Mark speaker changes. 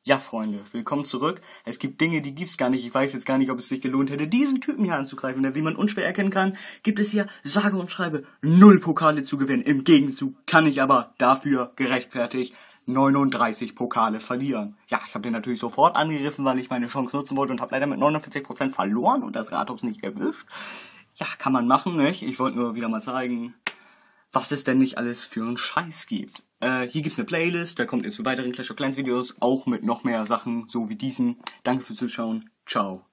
Speaker 1: Ja, Freunde, willkommen zurück. Es gibt Dinge, die gibt's gar nicht. Ich weiß jetzt gar nicht, ob es sich gelohnt hätte, diesen Typen hier anzugreifen. Denn wie man unschwer erkennen kann, gibt es hier sage und schreibe 0 Pokale zu gewinnen. Im Gegenzug kann ich aber dafür gerechtfertigt 39 Pokale verlieren. Ja, ich habe den natürlich sofort angegriffen, weil ich meine Chance nutzen wollte und habe leider mit 49% verloren und das Rathaus nicht erwischt. Ja, kann man machen, nicht? Ich wollte nur wieder mal zeigen, was es denn nicht alles für einen Scheiß gibt. Hier gibt's eine Playlist, da kommt ihr zu weiteren Clash of Clans Videos, auch mit noch mehr Sachen, so wie diesen. Danke fürs Zuschauen. Ciao.